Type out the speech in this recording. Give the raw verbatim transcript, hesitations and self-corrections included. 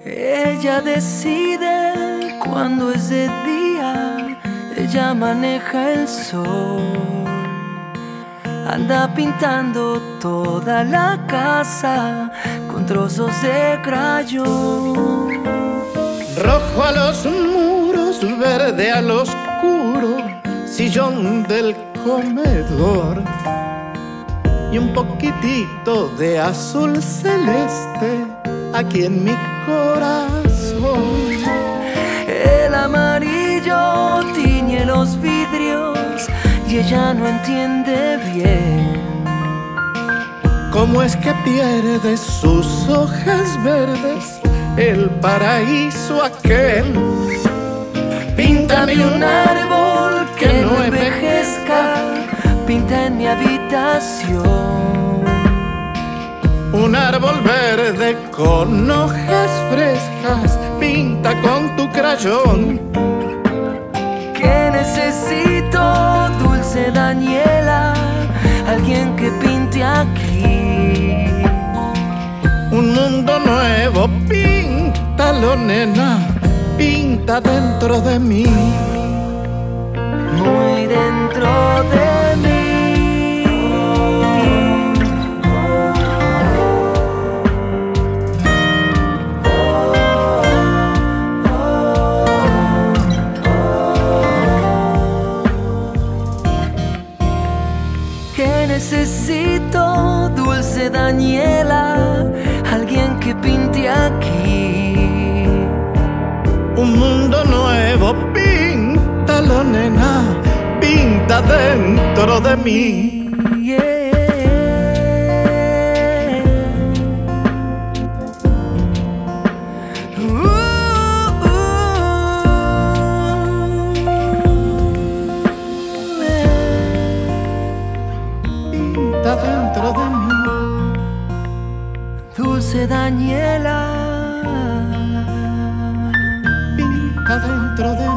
Ella decide cuando es de día, ella maneja el sol, anda pintando toda la casa con trozos de crayón. Rojo a los muros, verde al oscuro, sillón del comedor y un poquitito de azul celeste aquí en mi corazón. El amarillo tiñe los vidrios y ella no entiende bien cómo es que pierde sus hojas verdes el paraíso aquel. Píntame un árbol que no envejezca, pinta en mi habitación un árbol verde con hojas frescas, pinta con tu crayón. Que necesito, dulce Daniela, alguien que pinte aquí un mundo nuevo, píntalo, nena, pinta dentro de mí, muy dentro de mí. Que necesito, dulce Daniela, alguien que pinte aquí un mundo nuevo, píntalo, nena, pinta dentro de mí. Yeah. Uh, uh, yeah. Pinta dentro de mí, dulce Daniela, pinta dentro de mí.